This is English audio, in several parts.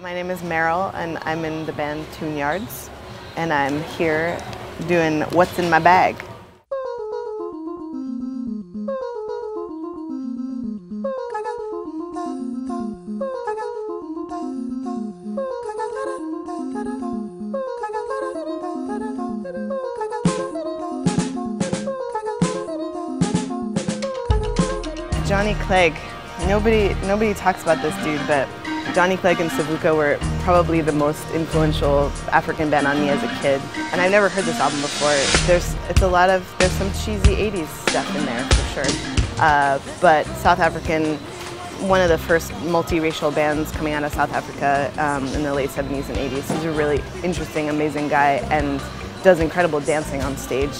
My name is Meryl, and I'm in the band Tune Yards, and I'm here doing What's in My Bag. Johnny Clegg. Nobody talks about this dude, but Johnny Clegg and Savuka were probably the most influential African band on me as a kid. And I've never heard this album before. There's some cheesy 80s stuff in there for sure. But South African, one of the first multiracial bands coming out of South Africa in the late 70s and 80s. He's a really interesting, amazing guy and does incredible dancing on stage.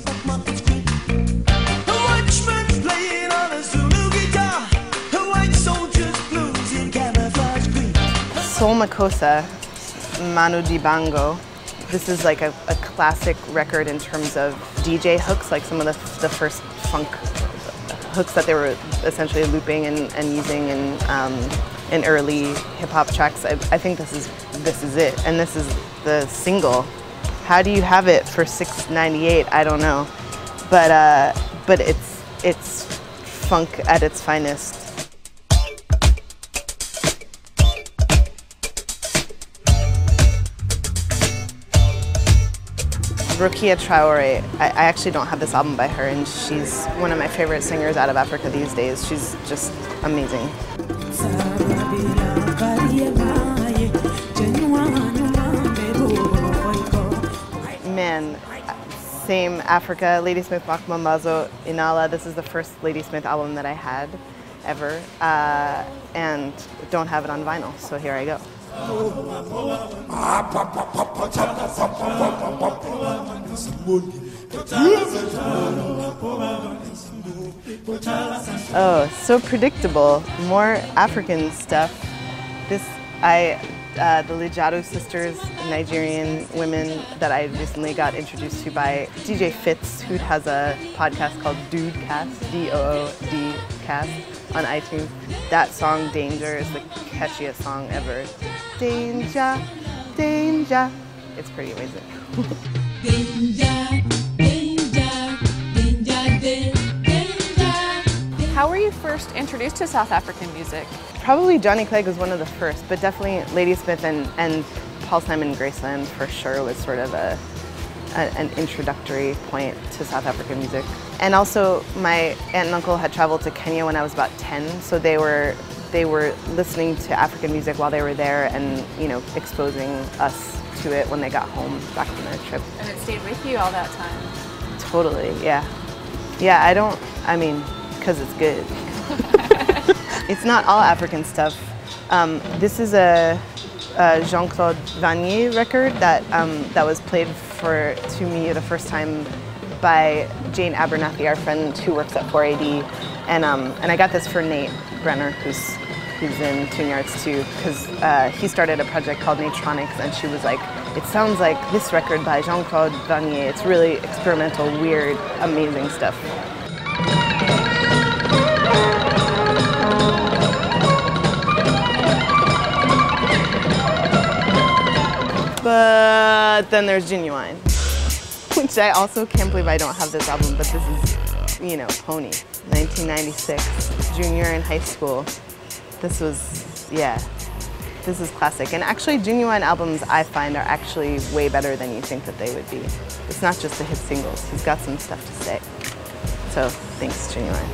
Soul Makossa, Manu Dibango. This is like a classic record in terms of DJ hooks, like some of the first funk hooks that they were essentially looping and using in early hip-hop tracks. I think this is it, and this is the single. How do you have it for $6.98? I don't know, but it's funk at its finest. Rokia Traore, I actually don't have this album by her, and she's one of my favorite singers out of Africa these days. She's just amazing. Man, same Africa, Ladysmith Mambazo Inala. This is the first Ladysmith album that I had ever, and don't have it on vinyl, so here I go. Oh, so predictable. More African stuff. The Lijadu sisters, Nigerian women that I recently got introduced to by DJ Fitz, who has a podcast called Doodcast, D-O-O-D cast, on iTunes. That song, Danger, is the catchiest song ever. Danger, danger. It's pretty amazing. Danger, danger, danger, danger. How were you first introduced to South African music? Probably Johnny Clegg was one of the first, but definitely Ladysmith and Paul Simon Graceland for sure was sort of an introductory point to South African music. And also my aunt and uncle had traveled to Kenya when I was about 10, so they were listening to African music while they were there and, you know, exposing us to it when they got home back from their trip. And it stayed with you all that time? Totally, yeah. Yeah, because it's good. It's not all African stuff. This is a Jean-Claude Vannier record that was played to me the first time by Jane Abernathy, our friend who works at 4AD, and I got this for Nate Brenner, who's in Tune Yards too, because he started a project called Natronics, and she was like, it sounds like this record by Jean-Claude Vannier. It's really experimental, weird, amazing stuff. But then there's Genuine, which I also can't believe I don't have this album, but this is, you know, Pony, 1996, junior in high school. This was, yeah, this is classic. And actually, Genuine albums, I find, are actually way better than you think that they would be. It's not just the hit singles. He's got some stuff to say. So, thanks, Genuine.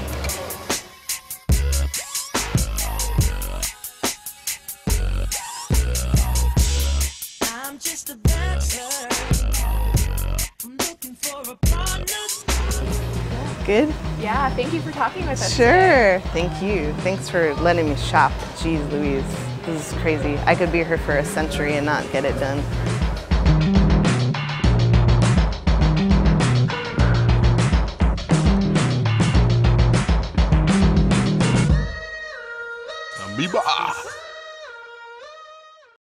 Good? Yeah, thank you for talking with us. Sure, thank you. Thanks for letting me shop. Jeez Louise, this is crazy. I could be here for a century and not get it done.